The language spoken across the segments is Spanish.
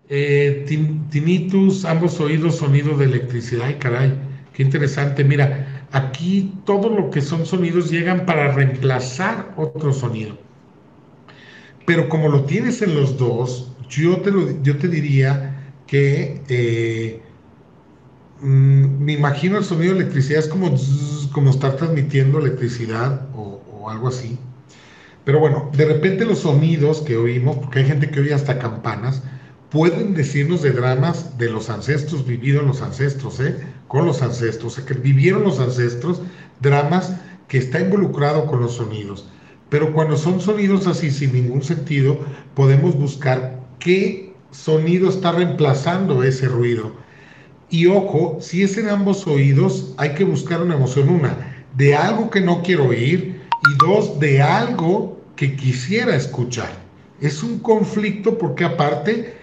Tinnitus, ambos oídos, sonido de electricidad. Ay, caray, qué interesante. Mira, aquí todo lo que son sonidos llegan para reemplazar otro sonido. Pero como lo tienes en los dos, yo te diría que me imagino el sonido de electricidad es como, como estar transmitiendo electricidad o algo así. Pero bueno, de repente los sonidos que oímos, porque hay gente que oye hasta campanas, pueden decirnos de dramas de los ancestros, vividos los ancestros, con los ancestros, o sea, que vivieron los ancestros, dramas que está involucrado con los sonidos. Pero cuando son sonidos así, sin ningún sentido, podemos buscar qué sonido está reemplazando ese ruido. Y ojo, si es en ambos oídos, hay que buscar una emoción, una, de algo que no quiero oír y dos, de algo que quisiera escuchar. Es un conflicto porque aparte,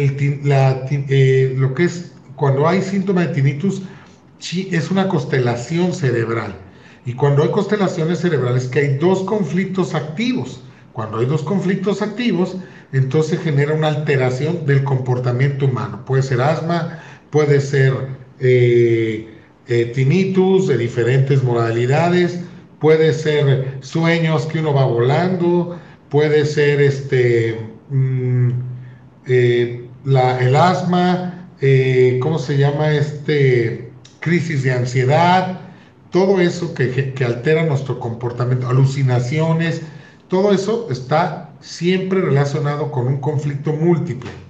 lo que es cuando hay síntoma de tinnitus, es una constelación cerebral. Y cuando hay constelaciones cerebrales, que hay dos conflictos activos. Cuando hay dos conflictos activos, entonces genera una alteración del comportamiento humano. Puede ser asma, puede ser tinnitus de diferentes modalidades, puede ser sueños que uno va volando, puede ser el asma, ¿cómo se llama? Crisis de ansiedad, todo eso que altera nuestro comportamiento, alucinaciones, todo eso está siempre relacionado con un conflicto múltiple.